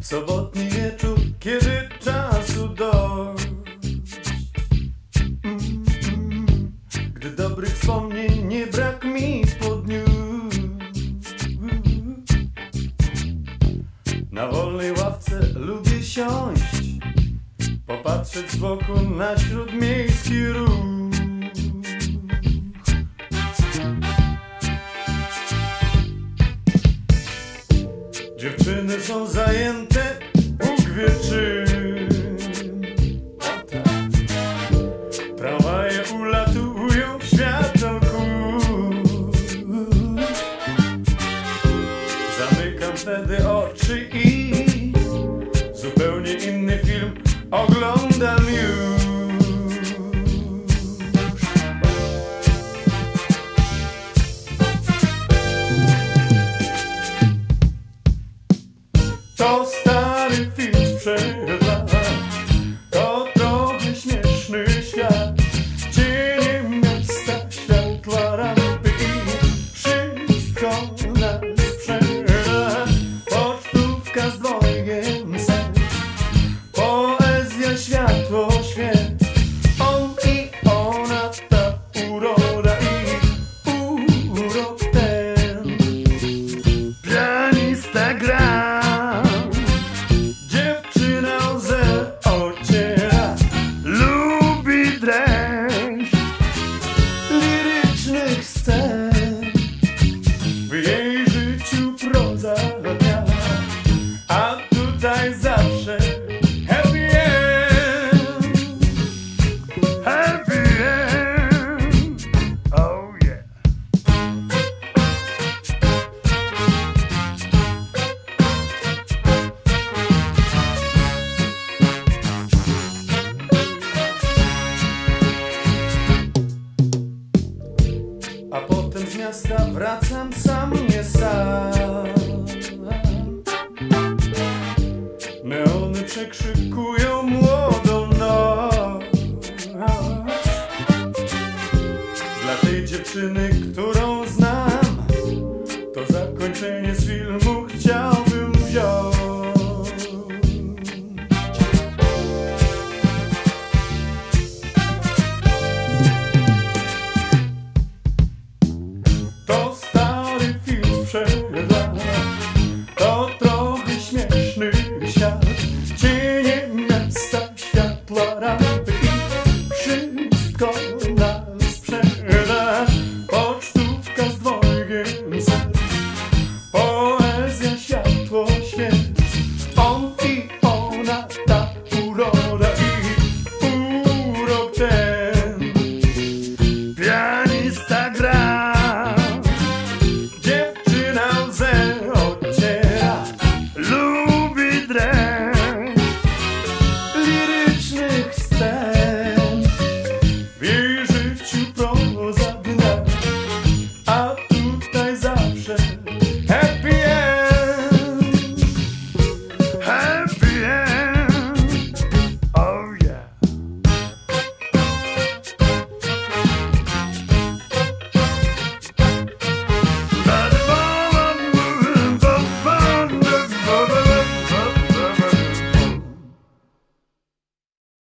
Sobotni wieczór, kiedy czasu dość, gdy dobrych wspomnień nie brak mi po dniu. Na wolnej ławce lubię siąść, popatrzeć z boku na śródmiejski ruch. Dziewczyny są zajęte, Bóg wie czym. Tramwaje ulatują w światełku. Zamykam wtedy oczy i zupełnie inny film oglądam już. To stary film sprzed lat, to trochę śmieszny świat. Cienie miasta, światła rampy i wszystko nas sprzeda. Pocztówka z dwojgiem serc, poezja, światło, świat. On i ona, ta uroda i urok ten. Pianista gra, lirycznych scen. W jej życiu proza dnia, a tutaj zawsze happy end. Happy end. Oh yeah. A potem z miasta wracam sam, nie sam. Neony przekrzykują.